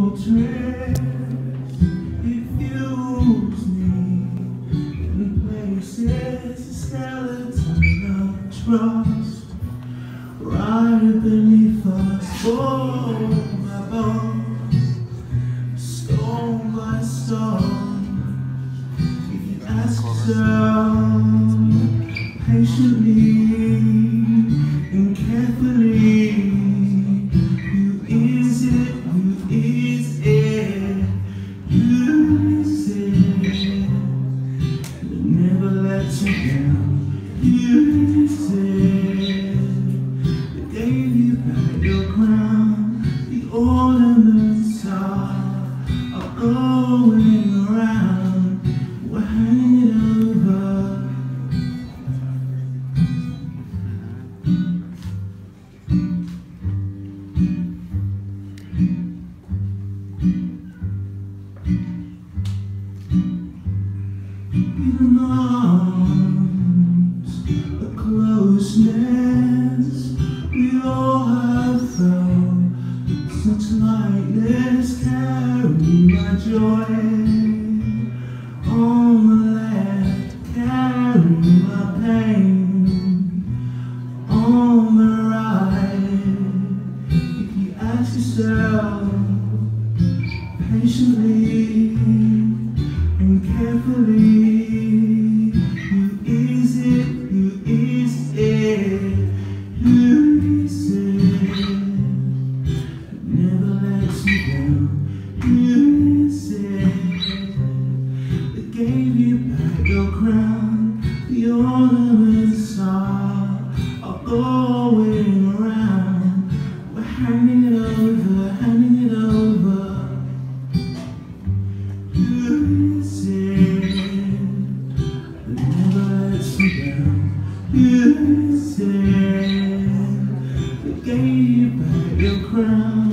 fortress. It fuels me in places, a skeleton of trust. Right beneath us, oh my bones, stone by stone. If you ask yourself patiently and carefully, who is it? Who is it? Who is it that never lets you down? Who is it that gave you back your crown? The ornaments are going around. We're handing it over. Even arms, a closeness we all have felt. Such lightness, carry my joy. On the left, carry my pain. On the right, if you ask yourself patiently and carefully, who is it? Who is it? Who is it that never lets you down? Who is it that gave you back your crown? The ornaments are going around. We're handing it over, handing it over. Who is it that never lets you down? Who is it that gave you back your crown?